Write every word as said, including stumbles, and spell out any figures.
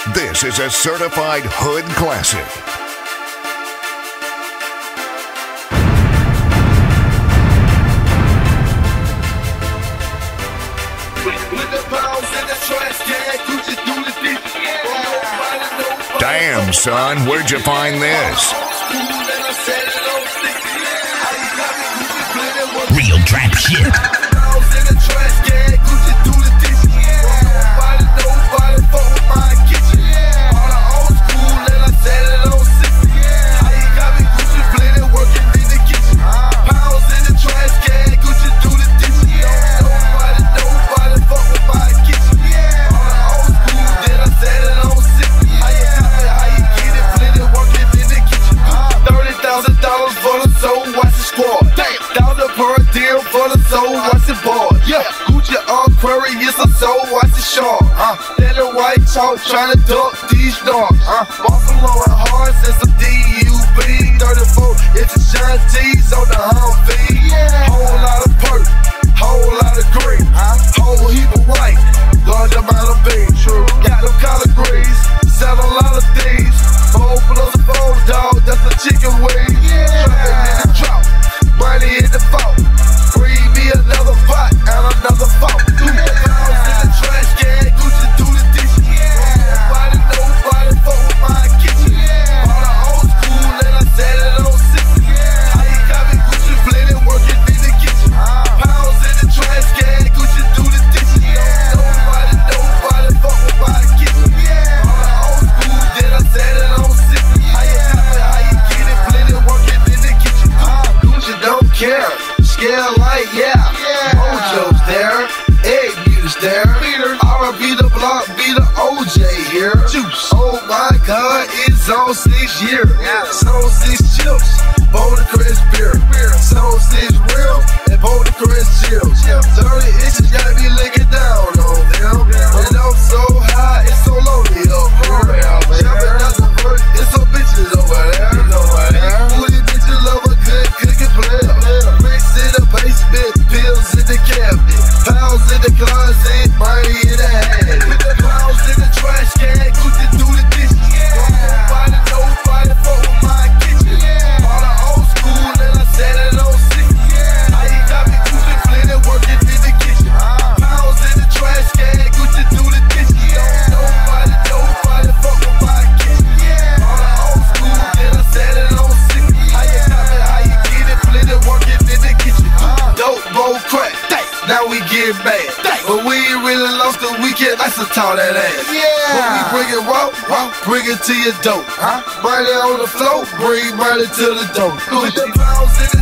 This is a certified hood classic. Damn, son, where'd you find this? Real trap shit. Trying to duck these dogs, uh, Buffalo and Hearts and some D U B. thirty-four inches shine T's on the Humvee. Yeah. Whole lot of perk, whole lot of green, uh, whole heap of white, large amount of beans. True. Got them collard greens, sell a lot of things. Four plus four, dog, that's a chicken wing. Yeah. Trapping in the drought, money in the vault. Bring me another pot and another vault. Two pounds in the trash can, Gucci do the dishes. Zone six year, yeah. Zone six chips, Boulder Crest beer, Zone six real, and Boulder Crest chills. thirty inches gotta be licking down on them. And I'm so high, it's so lonely up here. Jumping out the vert, it's some bitches over there. Booty bitches love a good cooking player. Bricks in the basement, pills in the cabinet, pounds in the closet, money in the hand. Put the pounds in the trash can, Gucci do the dishes. But we ain't really lost cause we can't isotone that ass. Yeah. But we bring it raw, raw, bring it to your dope. Huh? Money on the floor, bring money to the dope. Put the pounds in